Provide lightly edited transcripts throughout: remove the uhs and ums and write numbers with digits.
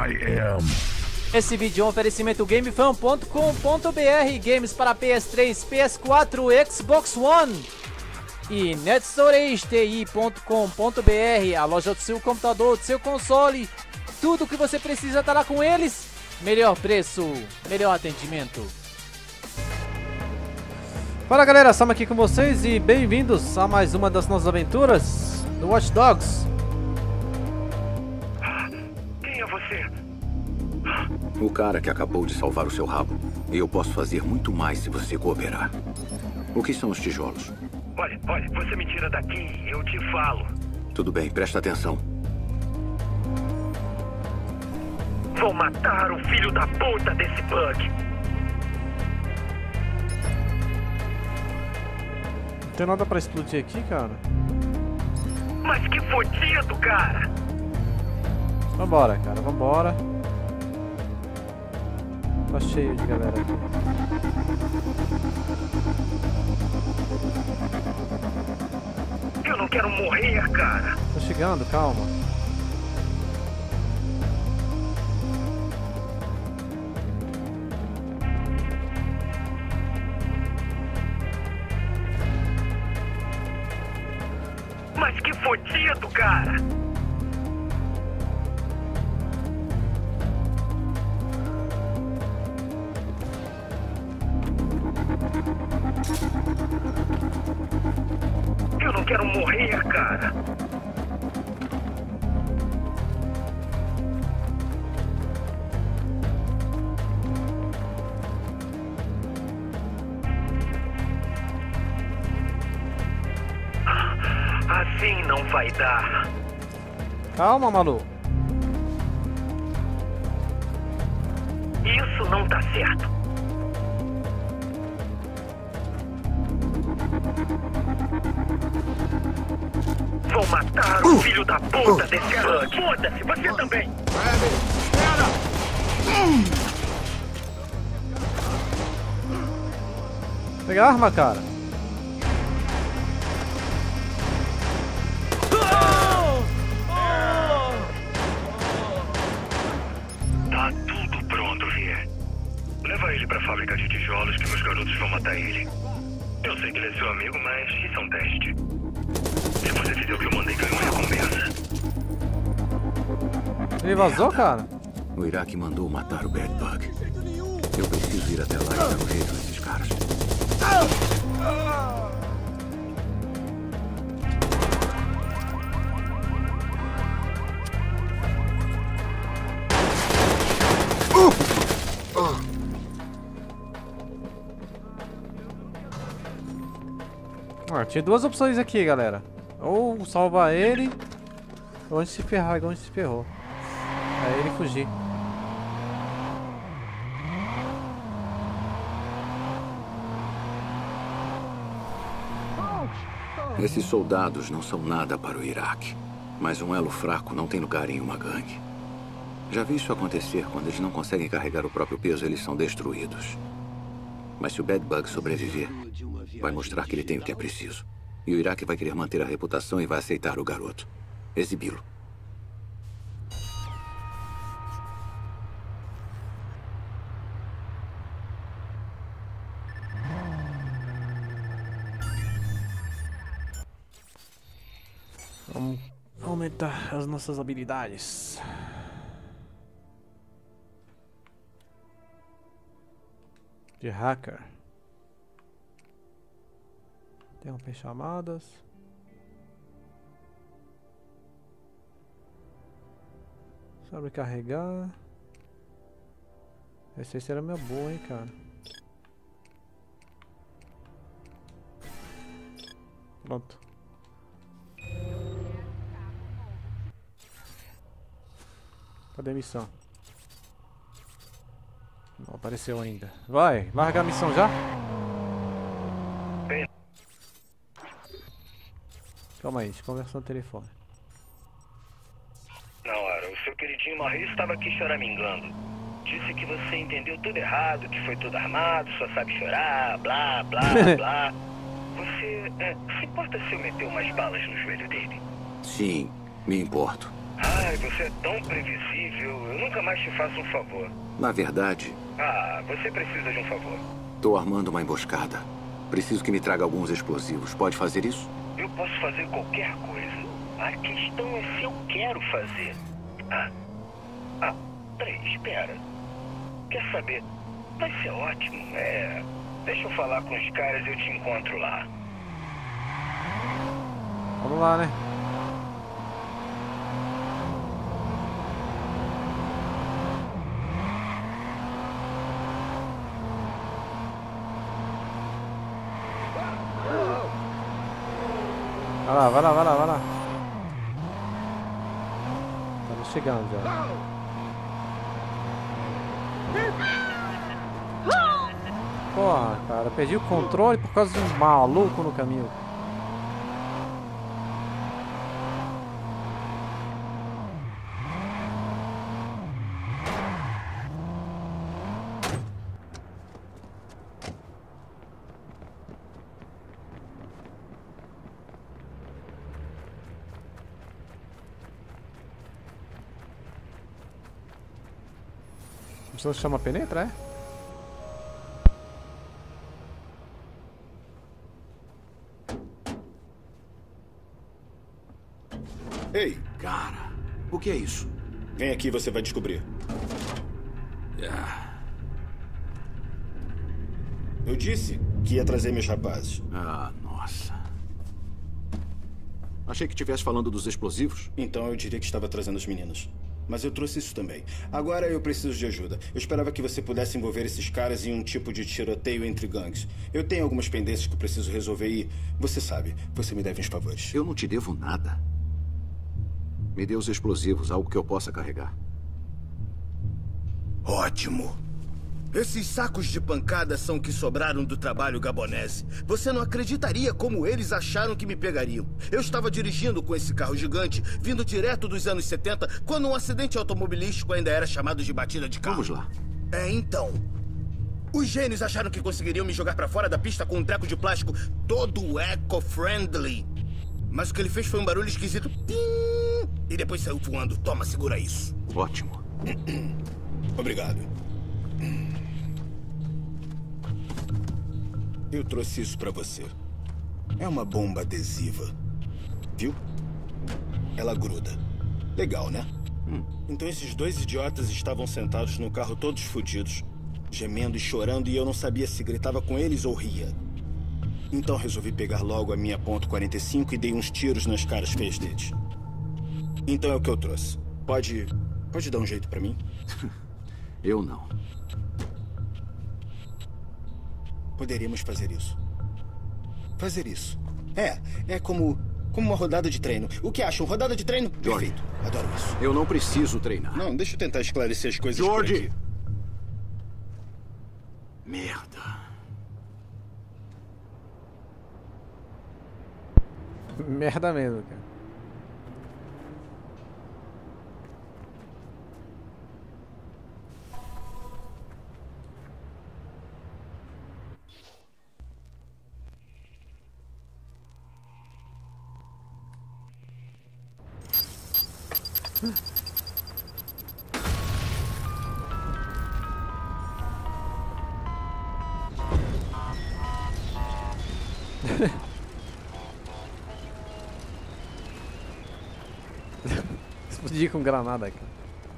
Esse vídeo é um oferecimento GameFan.com.br, games para PS3, PS4, Xbox One e NetStorageTI.com.br, a loja do seu computador, do seu console, tudo que você precisa está lá com eles, melhor preço, melhor atendimento. Fala galera, estamos aqui com vocês e bem-vindos a mais uma das nossas aventuras do Watch Dogs. Quem é você? O cara que acabou de salvar o seu rabo. E eu posso fazer muito mais se você cooperar. O que são os tijolos? Olha, você me tira daqui, eu te falo. Tudo bem, presta atenção. Vou matar o filho da puta desse bug. Não tem nada pra explodir aqui, cara. Mas que fodido, cara! Vambora, cara, vambora. Tá cheio de galera aqui. Eu não quero morrer, cara. Tô chegando, calma. Mas que fodido, cara! Eu não quero morrer, cara. Assim não vai dar. Calma, maluco. Isso não tá certo. Vou matar o filho da puta desse bug. Foda-se, você também. Pega a arma, cara. Tá tudo pronto, Vier. Leva ele pra fábrica de tijolos que meus garotos vão matar ele. Eu sei que ele é seu amigo, mas isso é um teste. Se você fizer o que eu mandei, ganha uma recompensa. Ele vazou, cara? O Iraque mandou matar o Bad Bug. Eu preciso ir até lá e dar um jeito nesses caras. Tinha duas opções aqui, galera. Ou salvar ele, ou a gente se ferrar, igual a gente se ferrou. Aí ele fugir. Esses soldados não são nada para o Iraque. Mas um elo fraco não tem lugar em uma gangue. Já vi isso acontecer. Quando eles não conseguem carregar o próprio peso, eles são destruídos. Mas se o Bad Bug sobreviver, vai mostrar que ele tem o que é preciso. E o Iraque vai querer manter a reputação e vai aceitar o garoto. Exibi-lo. Vamos aumentar as nossas habilidades. De hacker. Interromper chamadas. Sobrecarregar. Essa aí será minha boa, hein, cara. Pronto. Cadê a missão? Não apareceu ainda. Vai, larga a missão já? Calma aí, deixa eu conversar no telefone. Na hora, o seu queridinho Maurice estava aqui choramingando. Disse que você entendeu tudo errado, que foi tudo armado, só sabe chorar, blá, blá, blá. Você se importa se eu meter umas balas no joelho dele? Sim, me importo. Ai, você é tão previsível. Eu nunca mais te faço um favor. Na verdade, Você precisa de um favor. tô armando uma emboscada. Preciso que me traga alguns explosivos. Pode fazer isso? Eu posso fazer qualquer coisa. A questão é se eu quero fazer. Peraí, espera. Quer saber? Vai ser ótimo. Deixa eu falar com os caras e eu te encontro lá. Vamos lá, né? Vai lá. Estamos chegando já. Porra, cara, perdi o controle por causa de um maluco no caminho. Você chama penetra, é? Ei, Cara, o que é isso? vem aqui e você vai descobrir. Eu disse que ia trazer meus rapazes. Nossa. Achei que estivesse falando dos explosivos. Então eu diria que estava trazendo os meninos. Mas eu trouxe isso também. Agora eu preciso de ajuda. Eu esperava que você pudesse envolver esses caras em um tipo de tiroteio entre gangues. Eu tenho algumas pendências que eu preciso resolver e... Você sabe, você me deve uns favores. Eu não te devo nada. Me dê os explosivos, algo que eu possa carregar. Ótimo. Esses sacos de pancada são o que sobraram do trabalho gabonese. Você não acreditaria como eles acharam que me pegariam. Eu estava dirigindo com esse carro gigante, vindo direto dos anos 70, quando um acidente automobilístico ainda era chamado de batida de carro. Vamos lá. Então... Os gênios acharam que conseguiriam me jogar pra fora da pista com um treco de plástico todo eco-friendly. Mas o que ele fez foi um barulho esquisito. Pim! E depois saiu voando. Toma, segura isso. Ótimo. Obrigado. Eu trouxe isso pra você. É uma bomba adesiva. Viu? Ela gruda. Legal, né? Então esses dois idiotas estavam sentados no carro todos fodidos, gemendo e chorando, e eu não sabia se gritava com eles ou ria. Então resolvi pegar logo a minha .45 e dei uns tiros nas caras feias deles. Então é o que eu trouxe. Pode dar um jeito pra mim? Eu não. Poderíamos fazer isso. Fazer isso. É como uma rodada de treino. O que acham? Rodada de treino? George. Perfeito. Adoro isso. Eu não preciso treinar. Não, deixa eu tentar esclarecer as coisas por George! aqui. Merda. Merda mesmo, cara. Explodir com granada, cara.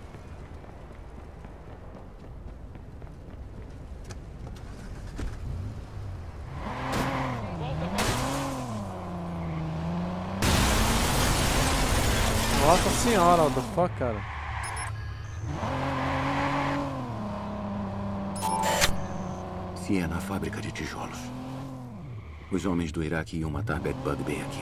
Nossa senhora, what the fuck, cara. Se é na fábrica de tijolos. Os homens do Iraque iam matar Bad Bug bem aqui.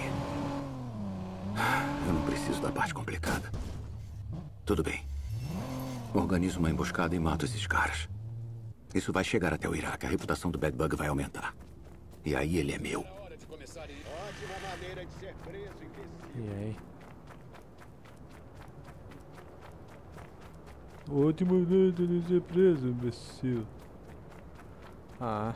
Eu não preciso da parte complicada. Tudo bem. Organizo uma emboscada e mato esses caras. Isso vai chegar até o Iraque. A reputação do Bad Bug vai aumentar. E aí ele é meu. E aí? Ótima maneira de ser preso, imbecil. Ah.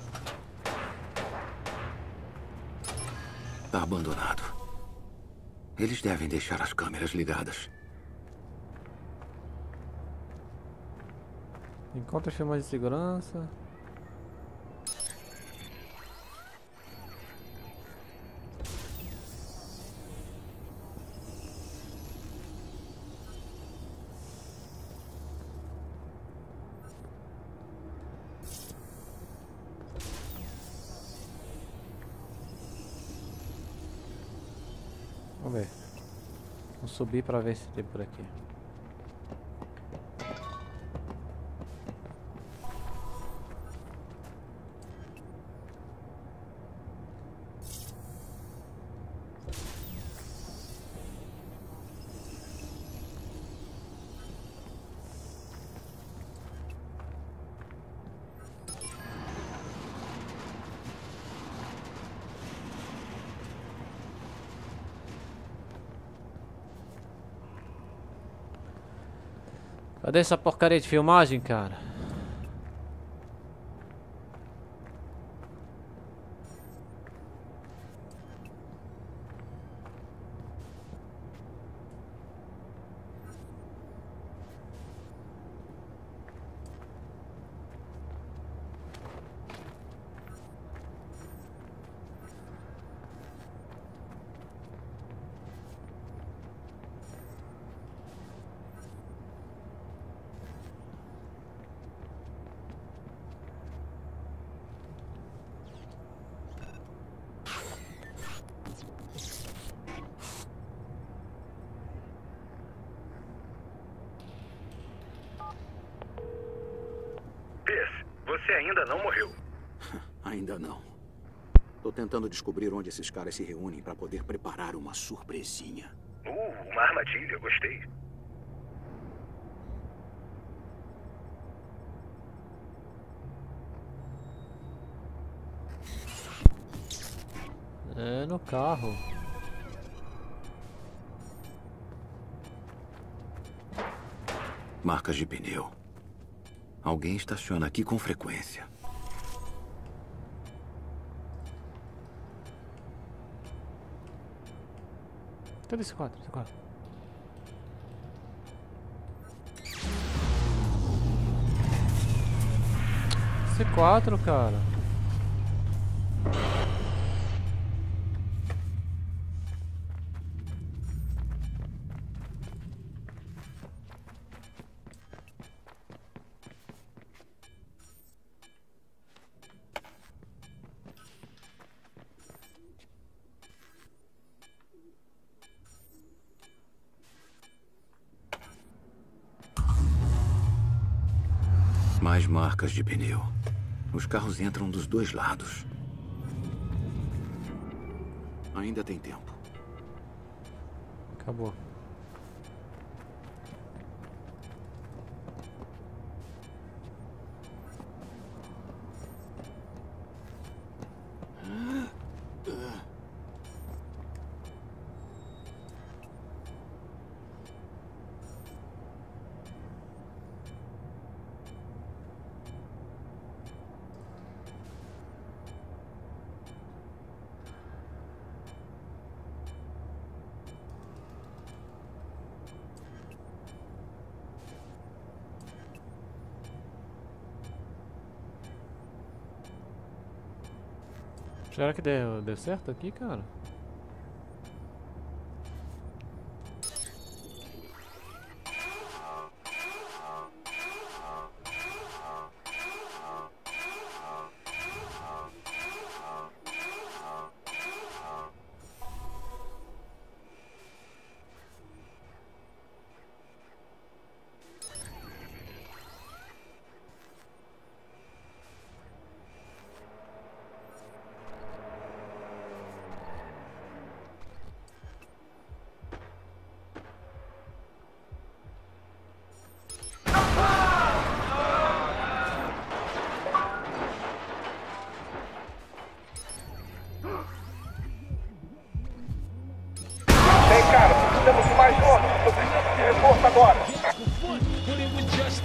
Tá abandonado. Eles devem deixar as câmeras ligadas. Encontre filmagem de segurança. Vamos ver. Vamos subir para ver se tem por aqui. Cadê essa porcaria de filmagem, cara? Você ainda não morreu. Ainda não. Tô tentando descobrir onde esses caras se reúnem para poder preparar uma surpresinha. Uma armadilha, gostei. É no carro. Marcas de pneu. Alguém estaciona aqui com frequência. Cadê esse quadro? C4, cara. Mais marcas de pneu. Os carros entram dos dois lados. Ainda tem tempo. Acabou. Será que deu certo aqui, cara?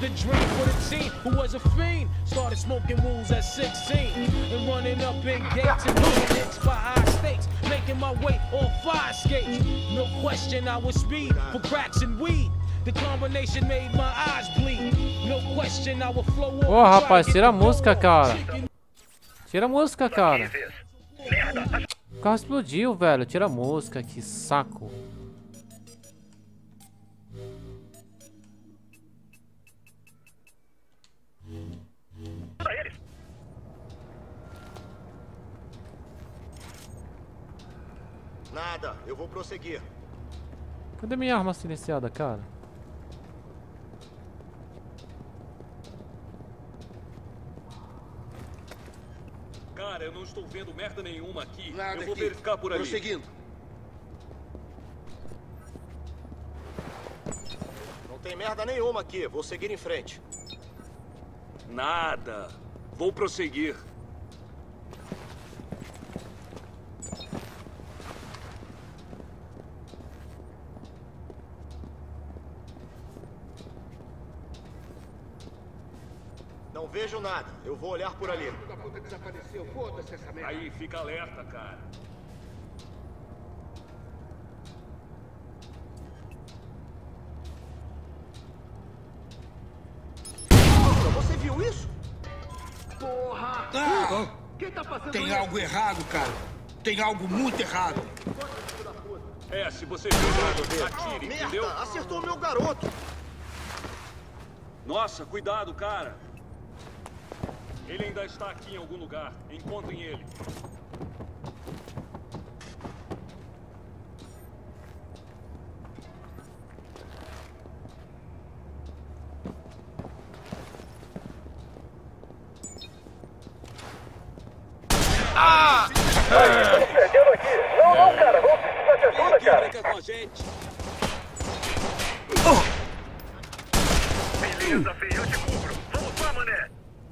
the dream for the team who was a fiend. Started smoking wools at 16 and running up in gates and doing hits by high stakes. Making my way on fire skates. No question I was speed for cracks and weed. The combination made my eyes bleed. No question I would flow on. Ô, rapaz, tira a música, cara. Tira a música, cara. O carro explodiu, velho. Tira a música, que saco. Nada, eu vou prosseguir. Cadê minha arma silenciada, cara? Cara, eu não estou vendo merda nenhuma aqui. Nada eu vou aqui. verificar por ali. Prosseguindo. Não tem merda nenhuma aqui. Vou seguir em frente. Nada. Vou prosseguir. Não vejo nada. Eu vou olhar por ali. Aí, fica alerta, cara. Você viu isso? Porra! Ah, Quem tá fazendo tem isso? algo errado, cara. Tem algo muito errado. É, se você viu, atire, Merda! entendeu? Acertou meu garoto! Nossa, cuidado, cara. Ele ainda está aqui em algum lugar. Encontrem ele. Perdendo aqui. Não, cara. Vamos precisar de ajuda, cara. Fica com a gente. Beleza, filho. Eu te cubro. Vamos lá, mané.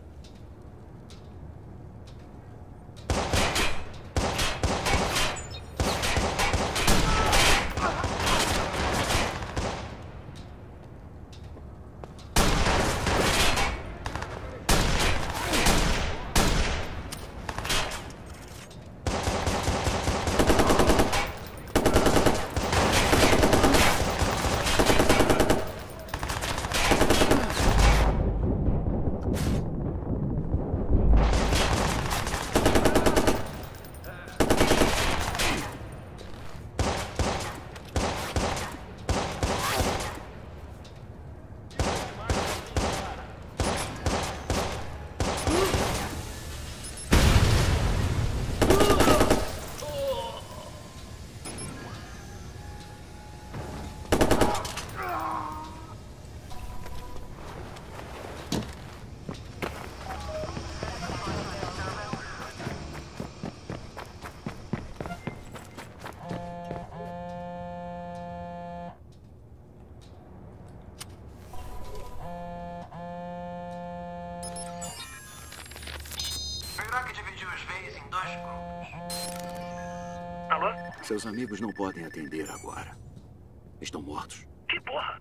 Alô? Seus amigos não podem atender agora. Estão mortos. Que porra?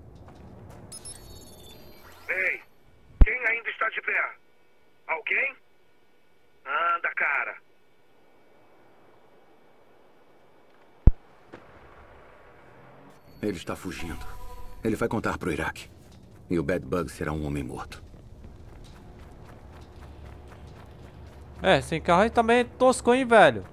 Ei, quem ainda está de pé? Alguém? Anda, cara. Ele está fugindo. Ele vai contar pro Iraque. E o Bad Bug será um homem morto. É, sem carro aí também é tosco, hein, velho?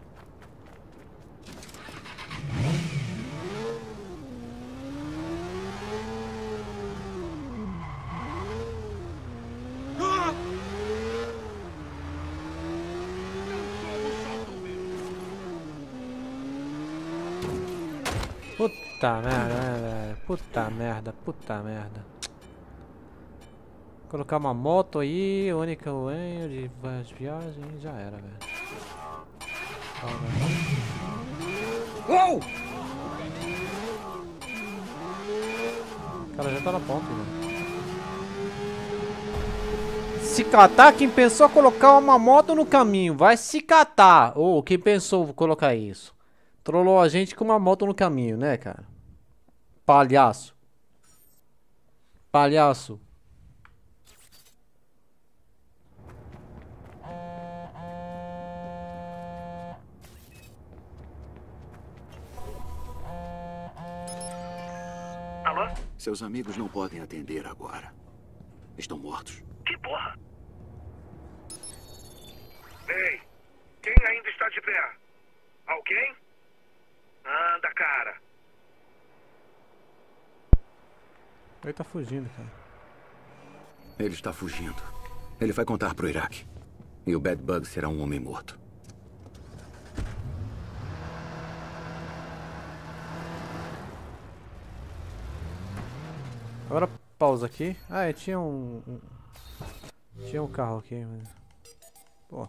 Puta merda, né, velho? Puta merda, puta merda. Colocar uma moto aí, única ganho de viagem, já era, velho. Uou! O cara já tá na ponta, velho. Se catar, quem pensou colocar uma moto no caminho, vai se catar. Ou quem pensou colocar isso? Trollou a gente com uma moto no caminho, né, cara? Palhaço. Palhaço. Seus amigos não podem atender agora. Estão mortos. Que porra? Ei, quem ainda está de pé? Alguém? Anda, cara. Ele tá fugindo, cara. Ele está fugindo. Ele vai contar pro Iraque. E o Bad Bug será um homem morto. Agora pausa aqui. Ah, tinha tinha um carro aqui, mas... Pô.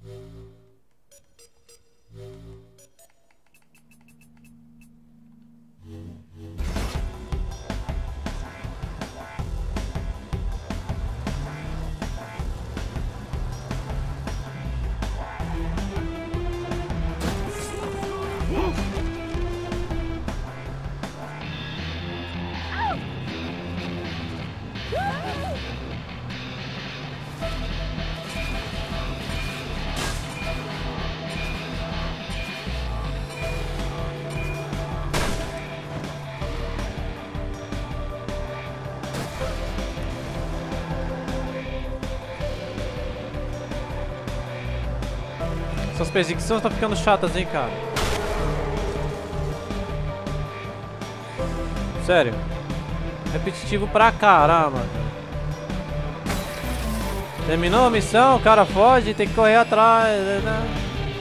Essas perseguições estão ficando chatas, hein, cara. Sério. Repetitivo pra caramba. Terminou a missão, o cara foge, tem que correr atrás, né?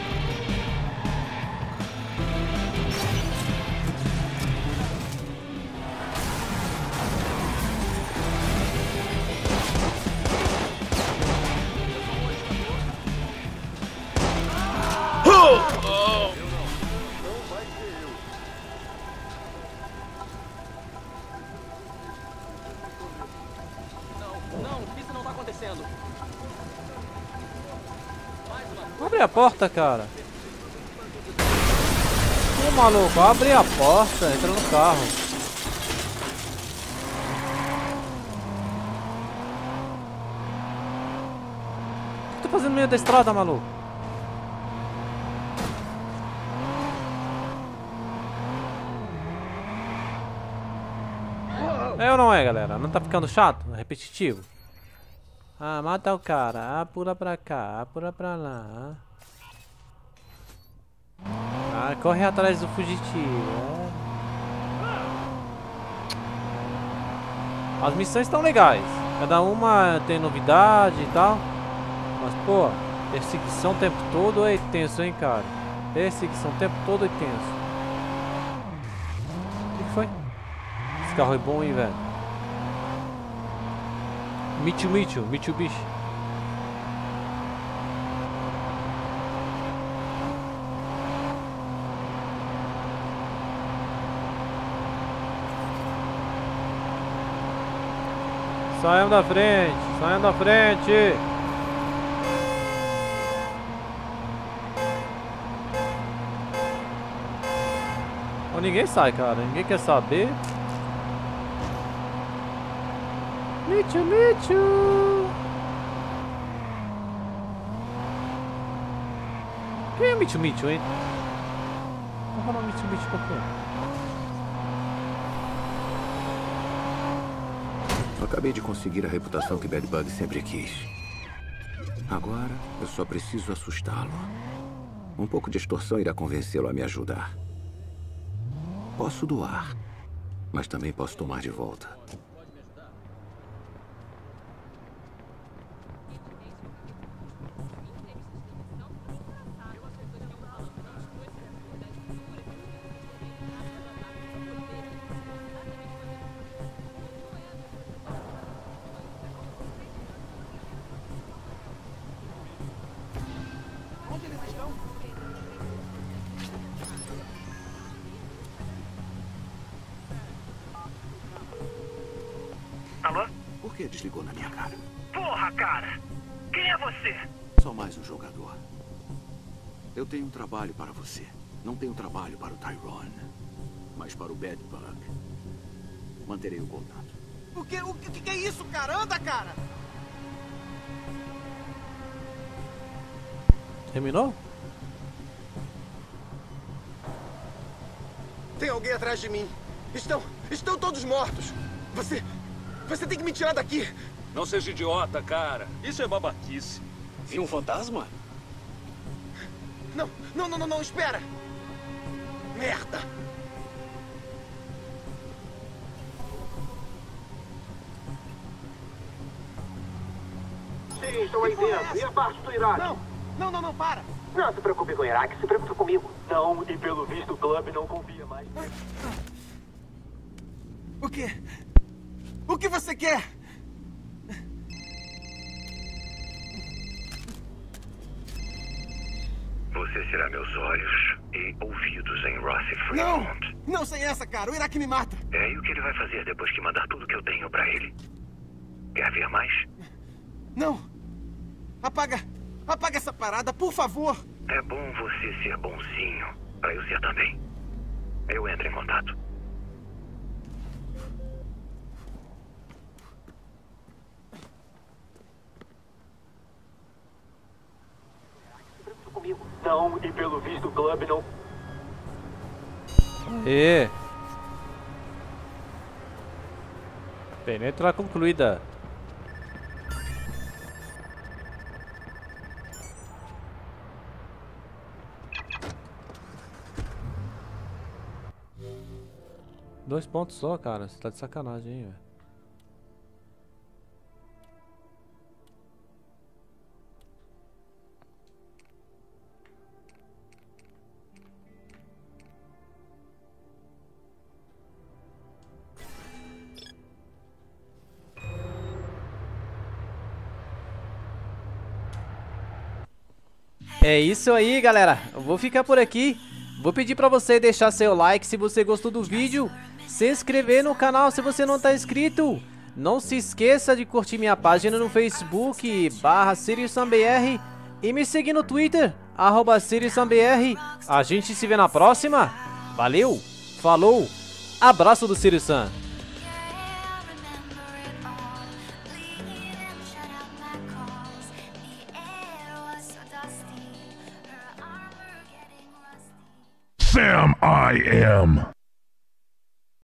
Abre a porta, cara. Ô, maluco, abre a porta, entra no carro. O que tu tá fazendo no meio da estrada, maluco? É ou não é, galera? Não tá ficando chato? Repetitivo? Ah, mata o cara. Ah, pula pra cá. Ah, pula pra lá. Ah, corre atrás do fugitivo. É. As missões estão legais. Cada uma tem novidade e tal. Mas, pô, perseguição o tempo todo é tenso, hein, cara? Perseguição o tempo todo é tenso. O que foi? Esse carro é bom, hein, velho? Mitsubishi. Saiam da frente, saiam da frente. Oh, ninguém sai, cara, ninguém quer saber. Michu. Quem é Michu, hein? Vou falar Michu pra quê? Eu acabei de conseguir a reputação que Bad Bug sempre quis. Agora, eu só preciso assustá-lo. Um pouco de extorsão irá convencê-lo a me ajudar. Posso doar, mas também posso tomar de volta. Alô? Por que desligou na minha cara? Porra, cara! Quem é você? Só mais um jogador. Eu tenho um trabalho para você. Não tenho trabalho para o Tyrone, mas para o Bad Bug. Manterei o contato. O que é isso, cara? Anda, cara! Terminou? Tem alguém atrás de mim. Estão todos mortos. Você tem que me tirar daqui. Não seja idiota, cara. Isso é babaquice. Viu um fantasma? Não, espera. Merda. Sim, estou aí dentro. E a parte do Iraque? Não, para. Não se preocupe com o Iraque, se preocupe comigo. Não, e pelo visto o clube não confia mais. O quê? O que você quer? Você será meus olhos e ouvidos em Rossi Fremont. Não sem essa, cara. O Iraque me mata. E o que ele vai fazer depois que mandar tudo que eu tenho pra ele? Quer ver mais? Não. Apaga essa parada, por favor. É bom você ser bonzinho, pra eu ser também. Eu entro em contato. Comigo. Não, e pelo visto o clube não... Penetra concluída. Dois pontos só, cara. Você tá de sacanagem, hein, velho. É isso aí, galera. Eu vou ficar por aqui. Vou pedir pra você deixar seu like se você gostou do vídeo, se inscrever no canal se você não tá inscrito. Não se esqueça de curtir minha página no Facebook, /SiriusSamBR, e me seguir no Twitter, @SiriusSamBR. A gente se vê na próxima. Valeu, falou, abraço do Sirius Sam. Sam I am.